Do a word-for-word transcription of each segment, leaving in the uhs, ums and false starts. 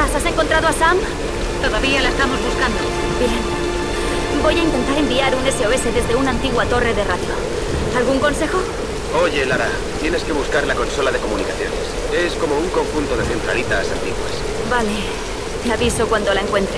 vas? ¿Has encontrado a Sam? Todavía la estamos buscando. Bien. Voy a intentar enviar un S O S desde una antigua torre de radio. ¿Algún consejo? Oye, Lara, tienes que buscar la consola de comunicaciones. Es como un conjunto de centralitas antiguas. Vale. Te aviso cuando la encuentre.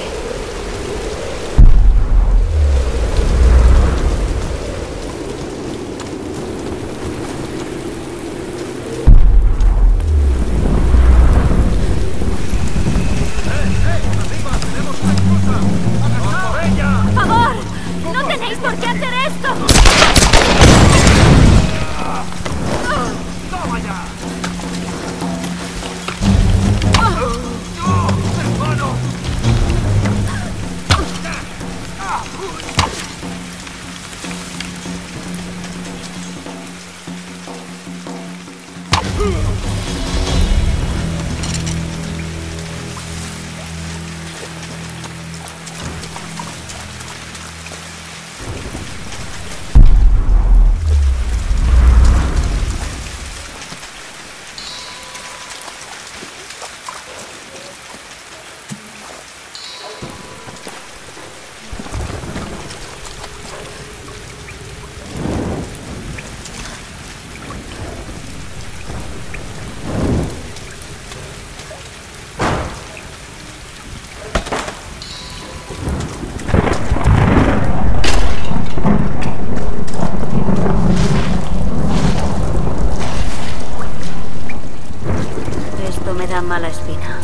¡Por favor! ¡No tenéis por qué hacer esto! ¡Toma ya! Esto me da mala espina.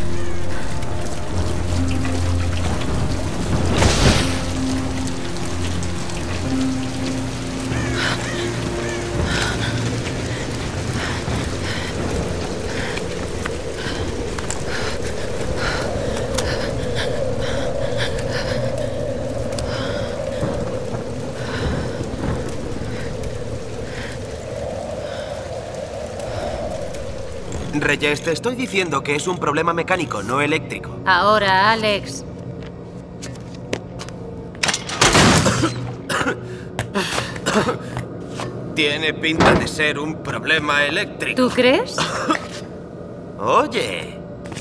Reyes, te estoy diciendo que es un problema mecánico, no eléctrico. Ahora, Alex. Tiene pinta de ser un problema eléctrico. ¿Tú crees? Oye.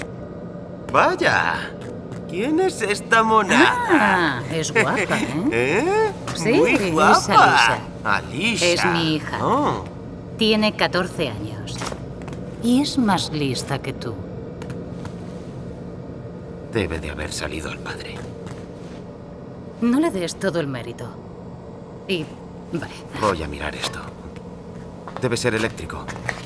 Vaya. ¿Quién es esta mona? Ah, es guapa, ¿eh? ¿Eh? Sí, Muy es guapa. Alisa. Alisa. Es mi hija. Oh. Tiene catorce años. Y es más lista que tú. Debe de haber salido el padre. No le des todo el mérito. Y... vale. Voy a mirar esto. Debe ser eléctrico.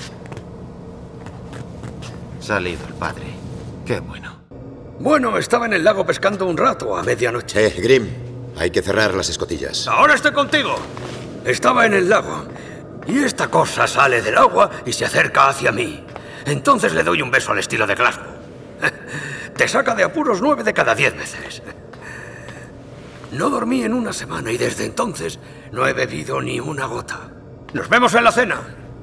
Salido el padre. Qué bueno. Bueno, estaba en el lago pescando un rato a medianoche. Eh, Grim, hay que cerrar las escotillas. Ahora estoy contigo. Estaba en el lago. Y esta cosa sale del agua y se acerca hacia mí. Entonces le doy un beso al estilo de Glasgow. Te saca de apuros nueve de cada diez veces. No dormí en una semana y desde entonces no he bebido ni una gota. ¡Nos vemos en la cena!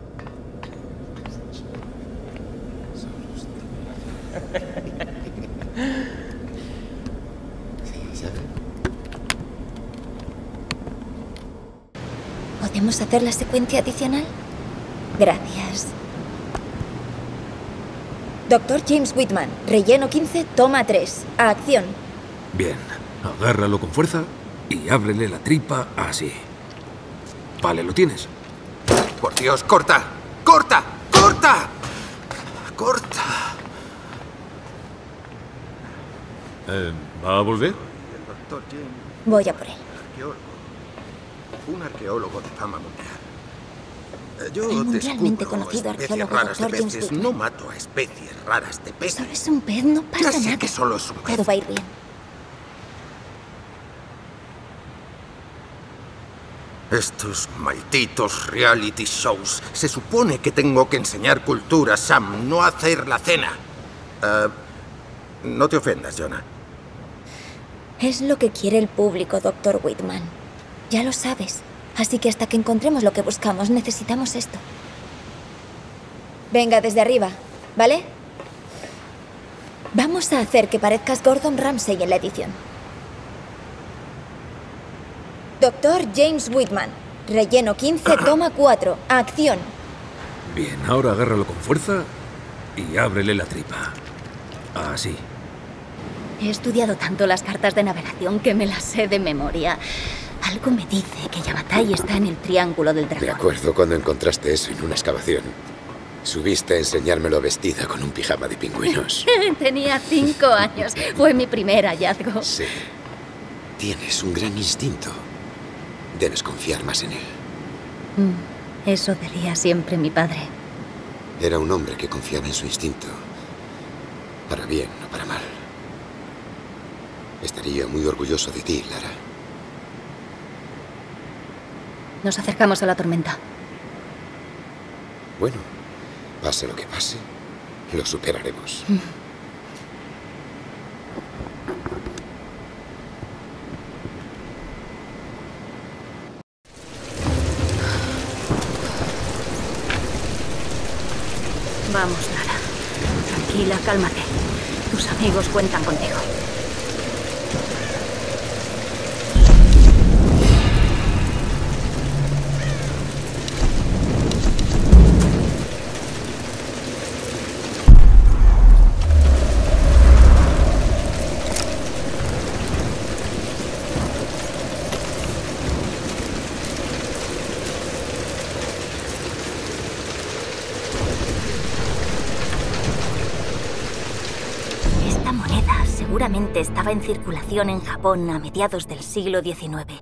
¿Podemos hacer la secuencia adicional? Gracias. Doctor James Whitman, relleno quince, toma tres. A acción. Bien, agárralo con fuerza y ábrele la tripa así. Vale, ¿lo tienes? Por Dios, corta. ¡Corta! ¡Corta! ¡Corta! Eh, ¿Va a volver? El doctor James, Voy a por él. arqueólogo. Un arqueólogo de fama mundial. Eh, Yo El mundialmente descubro conocido especies arqueólogo raras de doctor James peces. Whitman. No mato a especies raras de peces. Solo es un pez, no pasa Ya sé nada. que solo es un pez. Todo va a ir bien. Estos malditos reality shows. Se supone que tengo que enseñar cultura, Sam, no hacer la cena. Eh, no te ofendas, Jonah. Es lo que quiere el público, doctor Whitman. Ya lo sabes. Así que hasta que encontremos lo que buscamos, necesitamos esto. Venga, desde arriba, ¿vale? Vamos a hacer que parezcas Gordon Ramsay en la edición. Doctor James Whitman, relleno quince, toma cuatro. Acción. Bien, ahora agárralo con fuerza y ábrele la tripa. Así. He estudiado tanto las cartas de navegación que me las sé de memoria. Algo me dice que Yamatai está en el Triángulo del Dragón. Me acuerdo cuando encontraste eso en una excavación. Subiste a enseñármelo vestida con un pijama de pingüinos. Tenía cinco años. Fue mi primer hallazgo. Sí. Tienes un gran instinto. Debes confiar más en él. Mm, eso decía siempre mi padre. Era un hombre que confiaba en su instinto. Para bien o para mal. Estaría muy orgulloso de ti, Lara. Nos acercamos a la tormenta. Bueno, pase lo que pase, lo superaremos. Mm. Vamos, Lara. Tranquila, cálmate. Tus amigos cuentan contigo. Seguramente estaba en circulación en Japón a mediados del siglo diecinueve.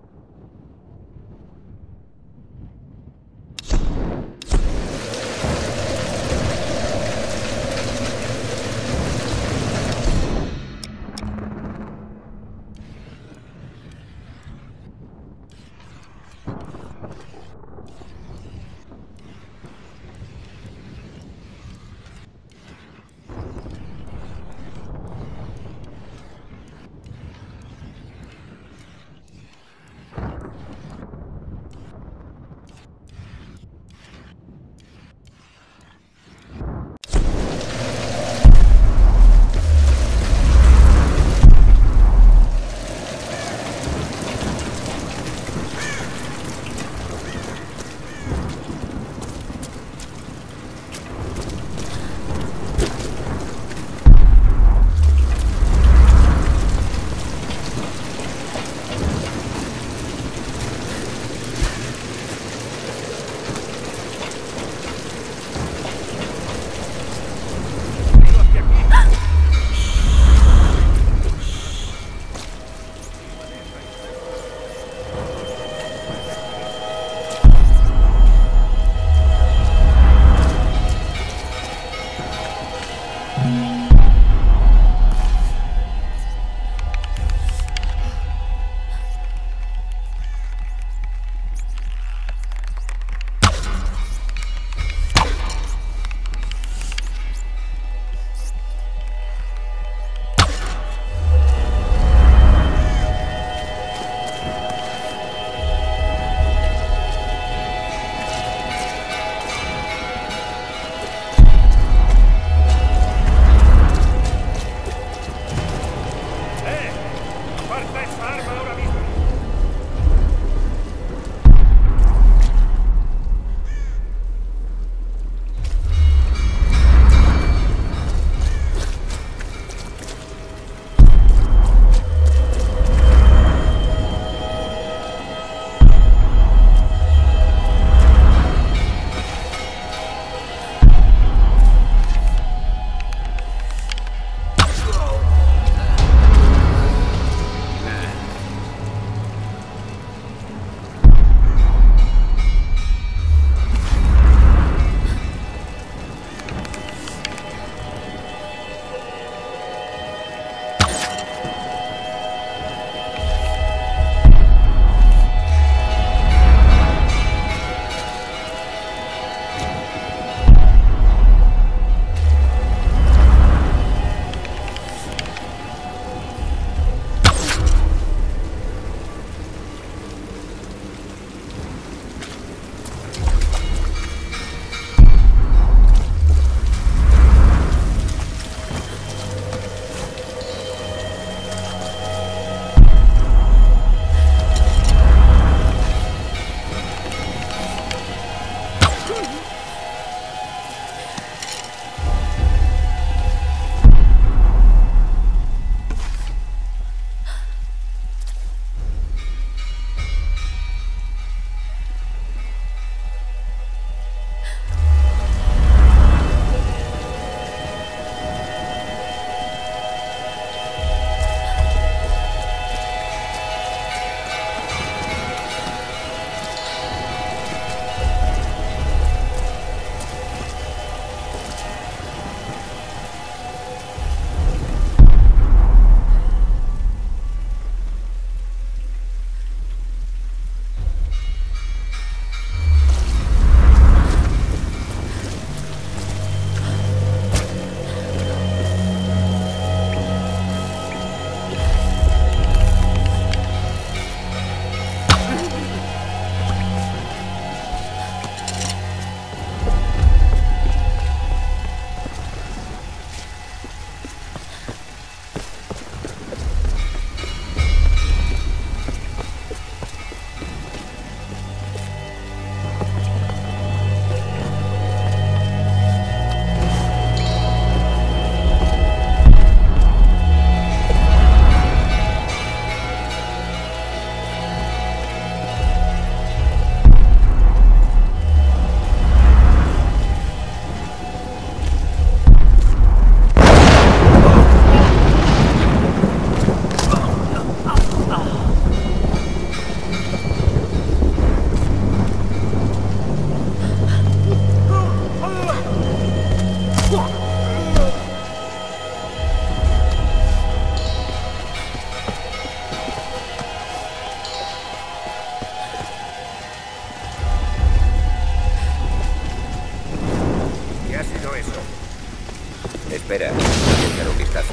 Espera, voy a echar un vistazo.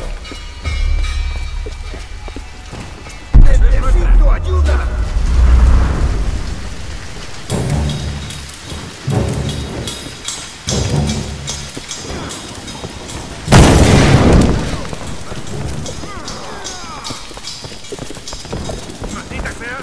¡Necesito ayuda! ¡Maldita sea!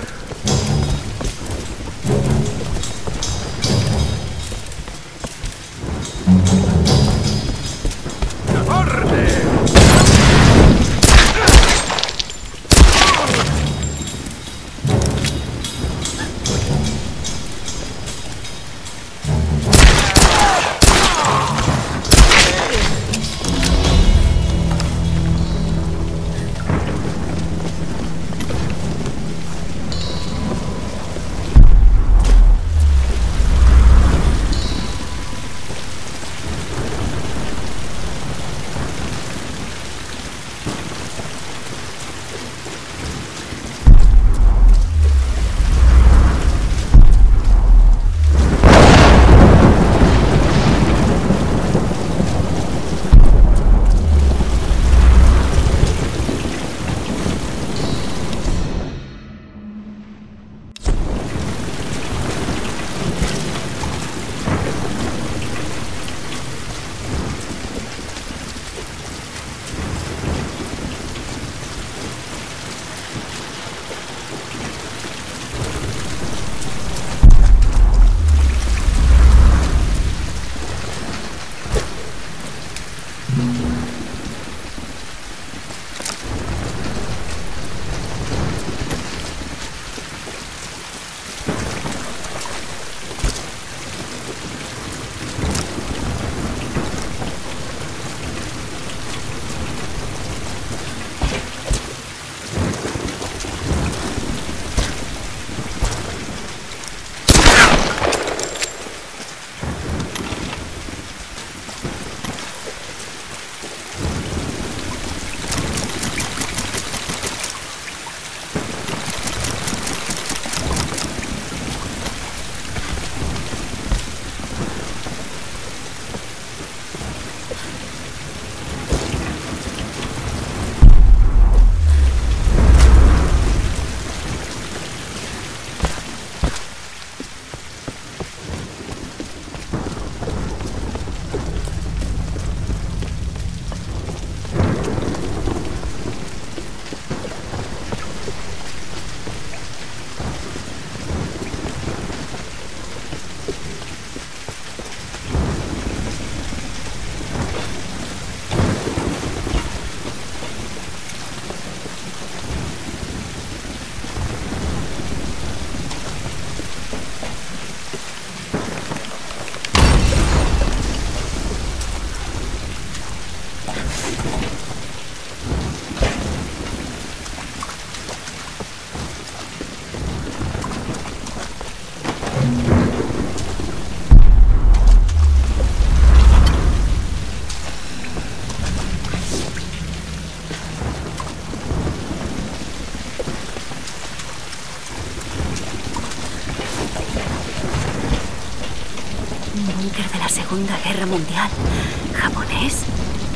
Búnker de la Segunda Guerra Mundial. ¿Japonés?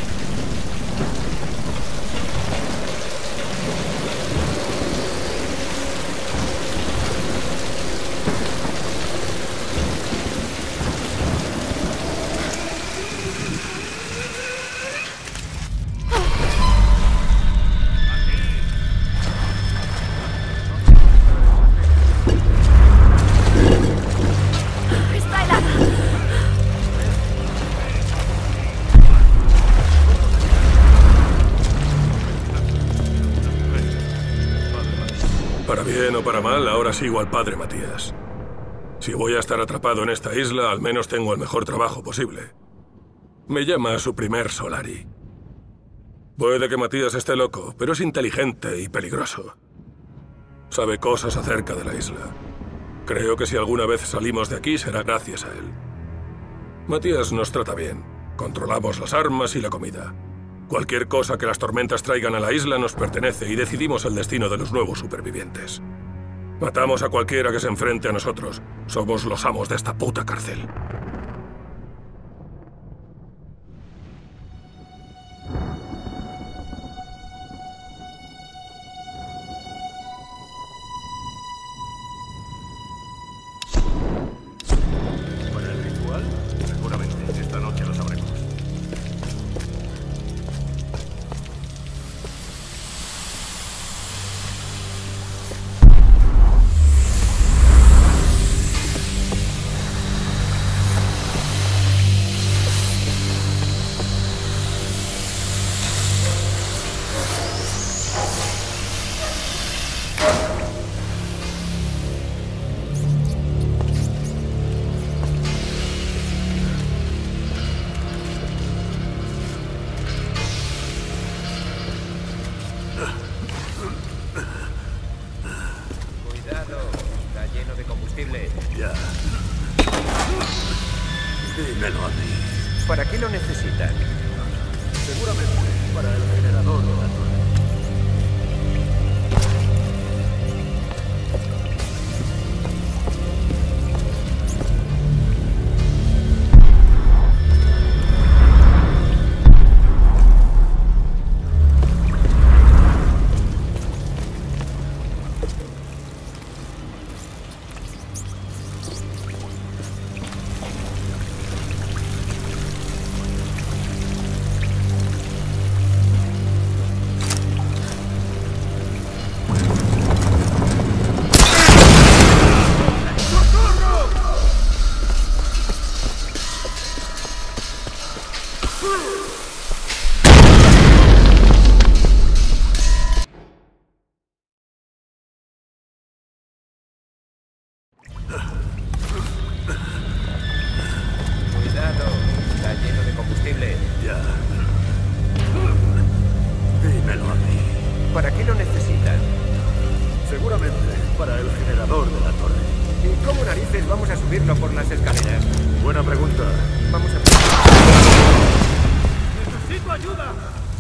Para bien o para mal, ahora sigo al padre Matías. Si voy a estar atrapado en esta isla, al menos tengo el mejor trabajo posible. Me llama a su primer Solari. Puede que Matías esté loco, pero es inteligente y peligroso. Sabe cosas acerca de la isla. Creo que si alguna vez salimos de aquí será gracias a él. Matías nos trata bien. Controlamos las armas y la comida. Cualquier cosa que las tormentas traigan a la isla nos pertenece y decidimos el destino de los nuevos supervivientes. Matamos a cualquiera que se enfrente a nosotros. Somos los amos de esta puta cárcel. para el generador de la torre. Cuidado, está lleno de combustible. Ya. Dímelo a mí. ¿Para qué lo necesitan? Seguramente para el generador de la torre. ¿Y cómo narices vamos a subirlo por las escaleras? Buena pregunta. Vamos a... ¡Necesito ayuda!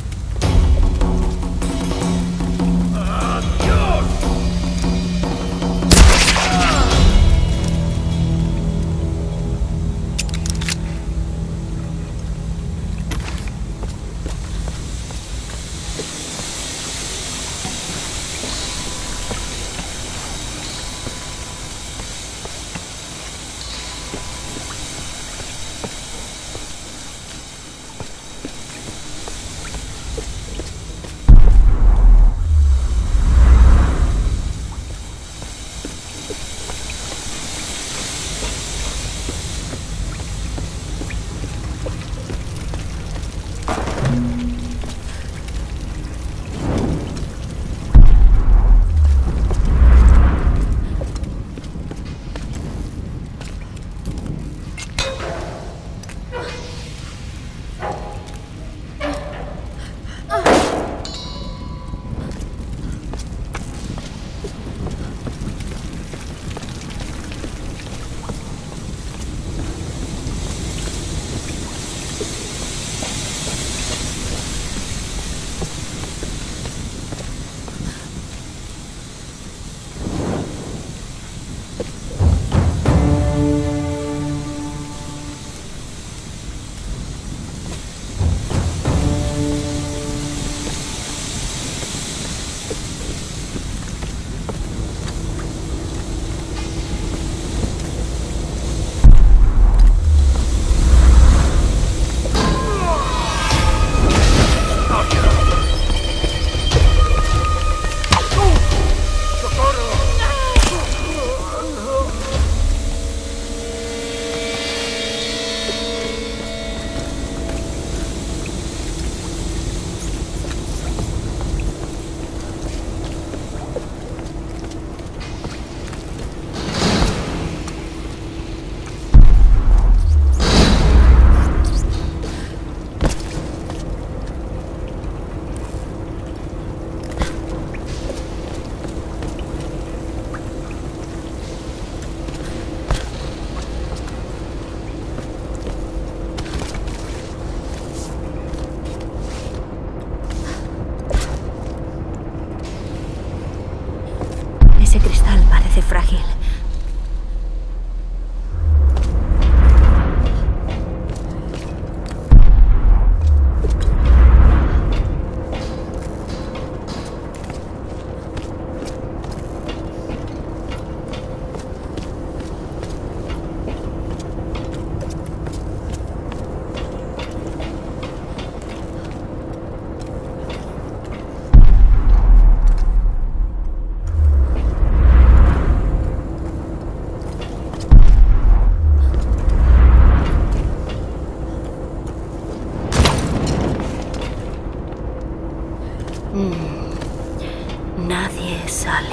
Ese cristal parece frágil. Nadie sale.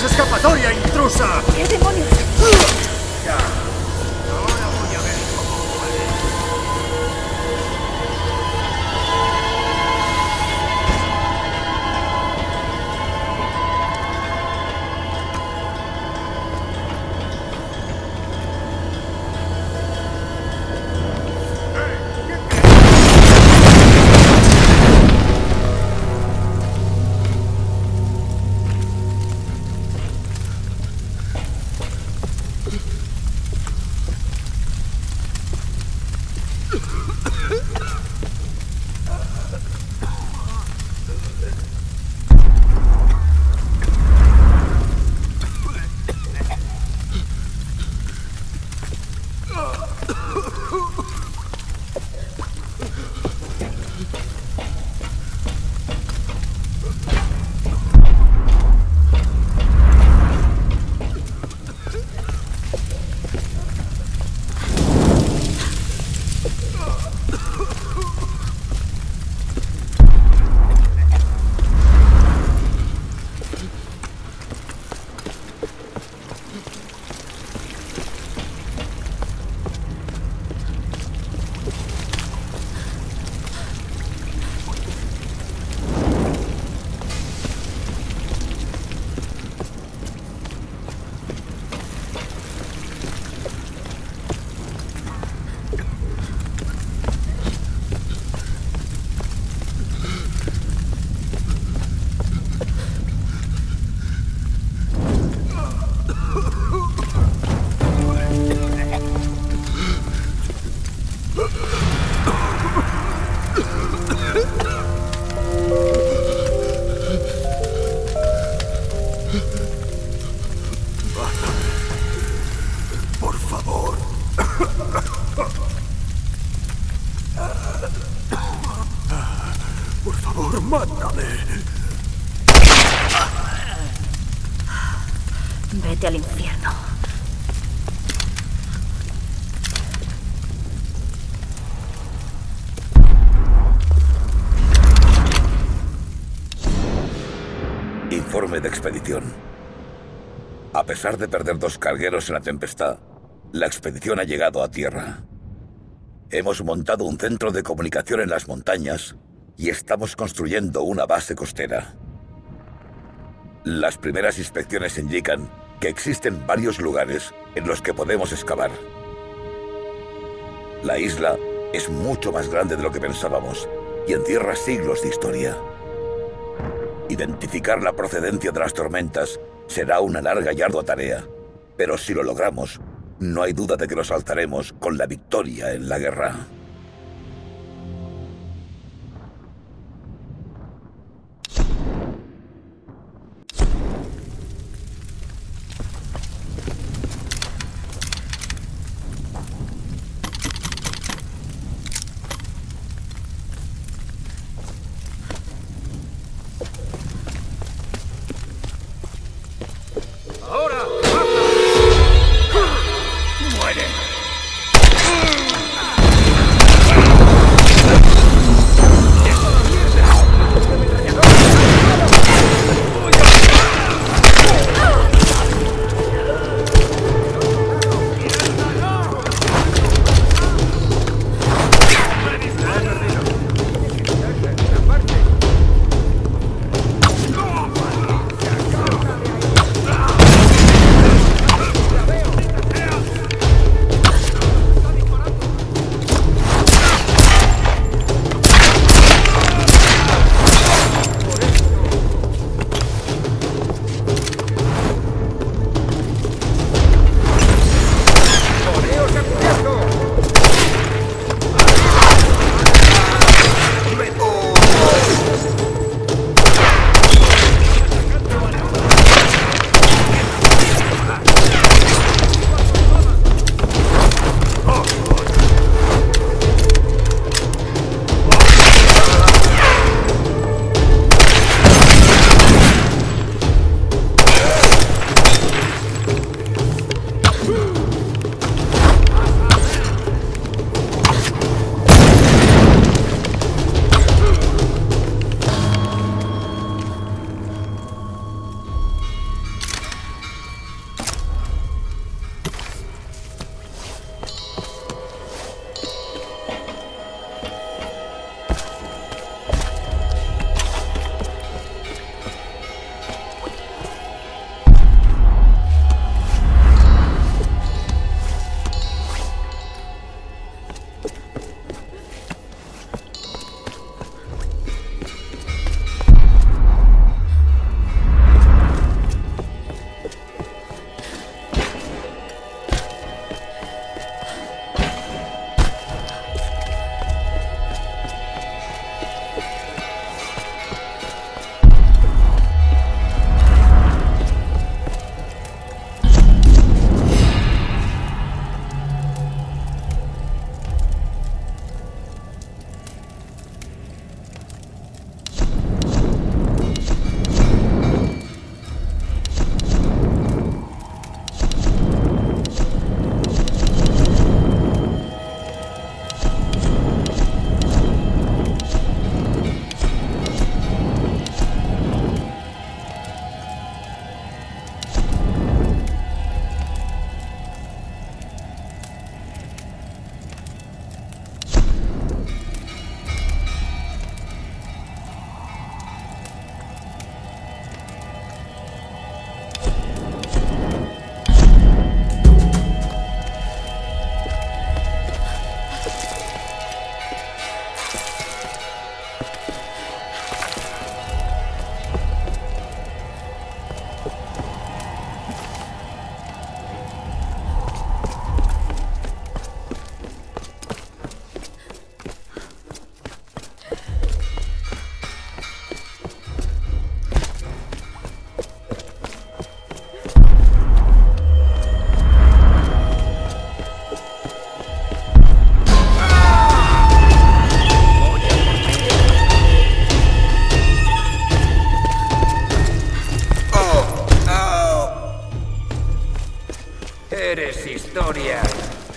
escapatoria, intrusa! ¿Qué demonios? Ya. Ahora voy a ver cómo puedes. Vete al infierno. Informe de expedición. A pesar de perder dos cargueros en la tempestad, la expedición ha llegado a tierra. Hemos montado un centro de comunicación en las montañas y estamos construyendo una base costera. Las primeras inspecciones indican que existen varios lugares en los que podemos excavar. La isla es mucho más grande de lo que pensábamos y encierra siglos de historia. Identificar la procedencia de las tormentas será una larga y ardua tarea, pero si lo logramos, no hay duda de que nos alzaremos con la victoria en la guerra.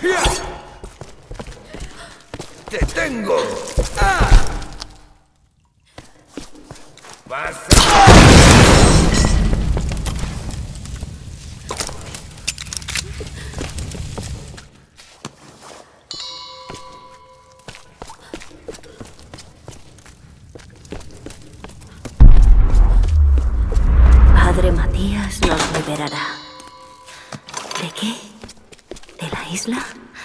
¡Te tengo! ¡Ah! ¡Vas a... Padre Matías nos liberará. ¿De qué? ¿De la isla?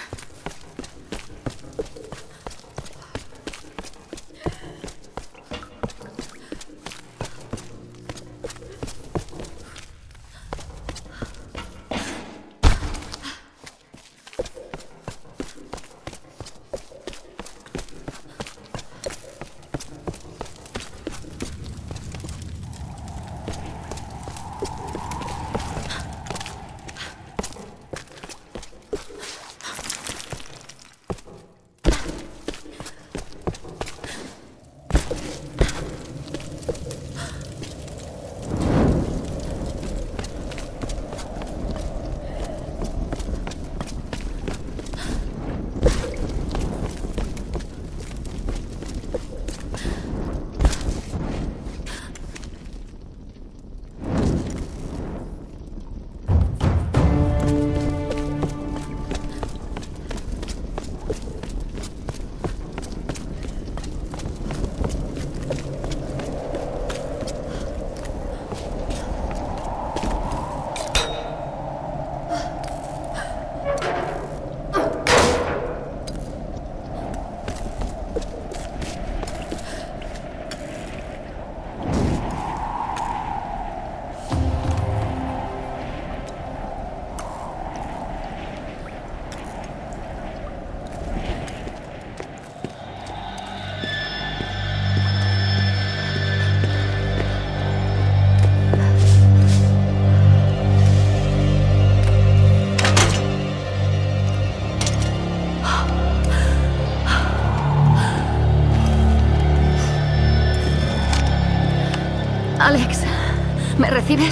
Alex, ¿me recibes?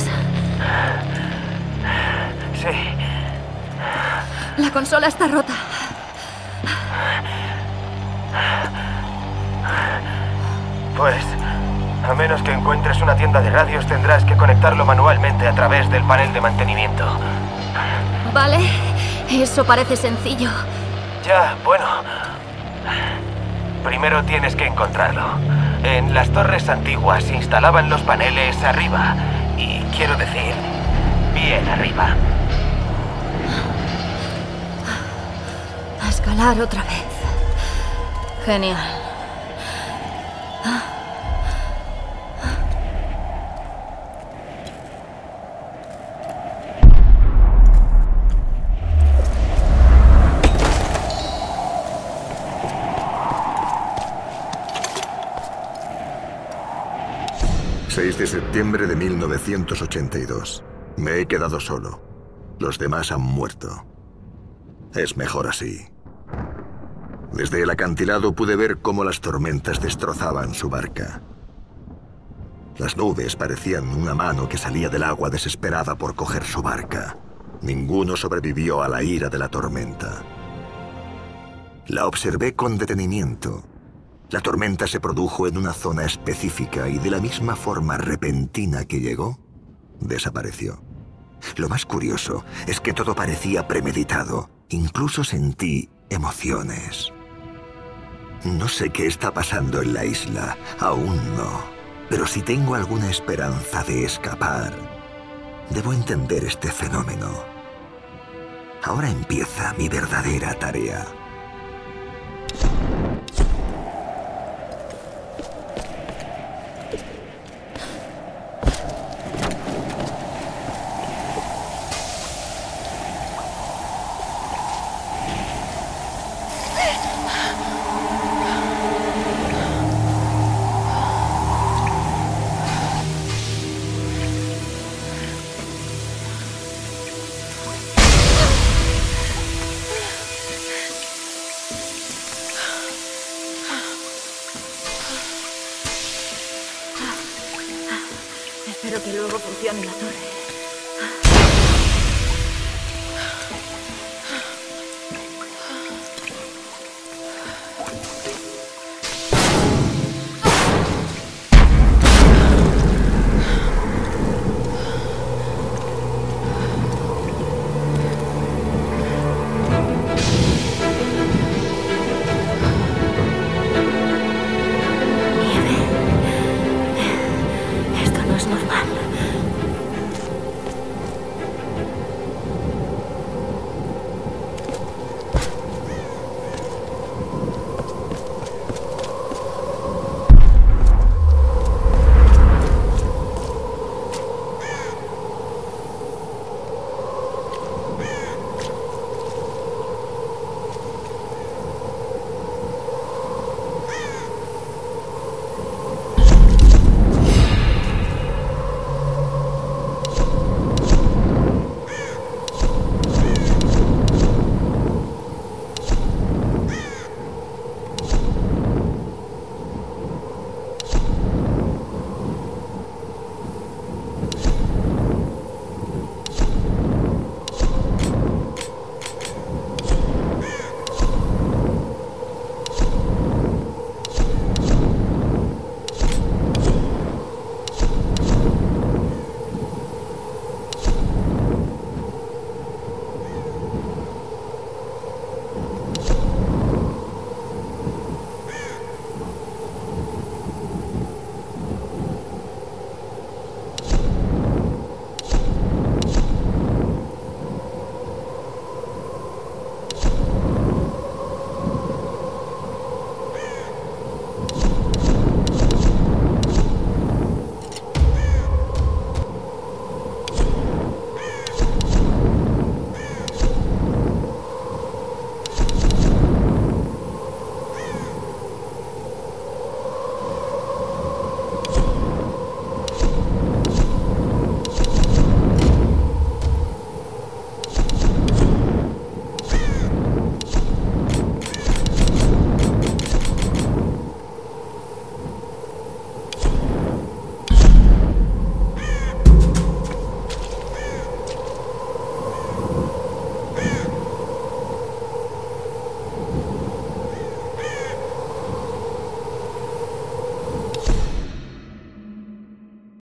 Sí. La consola está rota. Pues, a menos que encuentres una tienda de radios, tendrás que conectarlo manualmente a través del panel de mantenimiento. Vale, eso parece sencillo. Ya, bueno. Primero tienes que encontrarlo. En las torres antiguas se instalaban los paneles arriba. Y quiero decir, bien arriba. A escalar otra vez. Genial. seis de septiembre de mil novecientos ochenta y dos. Me he quedado solo. Los demás han muerto. Es mejor así. Desde el acantilado pude ver cómo las tormentas destrozaban su barca. Las nubes parecían una mano que salía del agua desesperada por coger su barca. Ninguno sobrevivió a la ira de la tormenta. La observé con detenimiento. La tormenta se produjo en una zona específica y de la misma forma repentina que llegó, desapareció. Lo más curioso es que todo parecía premeditado. Incluso sentí emociones. No sé qué está pasando en la isla, aún no. Pero si tengo alguna esperanza de escapar, debo entender este fenómeno. Ahora empieza mi verdadera tarea. Espero que luego funcione la torre.